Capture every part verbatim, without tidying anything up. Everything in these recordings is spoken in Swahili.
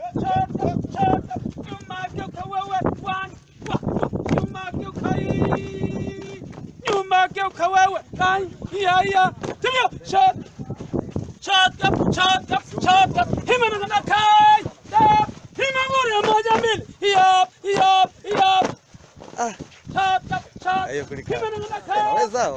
Ayo kunika. Unaweza?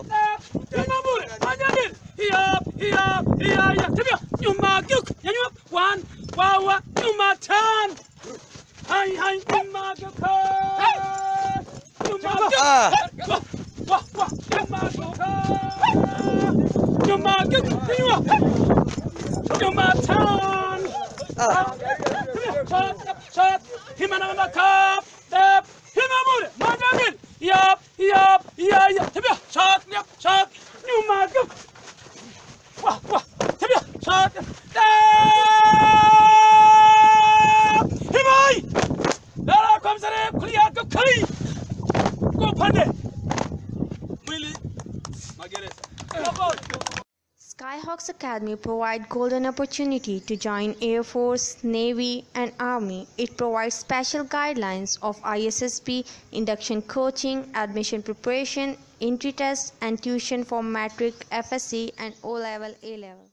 One, wawa, nyuma tan. Hai hai nyuma gyoka. Nyuma gyoka. Wa wa nyuma gyoka. Nyuma gyoka. Nyuma tan. Shot shot. Himana na kap. Tap. Himamure. Majamil. Yap yap ya ya. Tabiya. Shot yap shot. Nyuma gyoka. Wa wa. Tabiya. Shot. Skyhawks Academy provides golden opportunity to join Air Force, Navy and Army. It provides special guidelines of I S S B, induction coaching, admission preparation, entry tests and tuition for matric, F S C and O-level, A-level.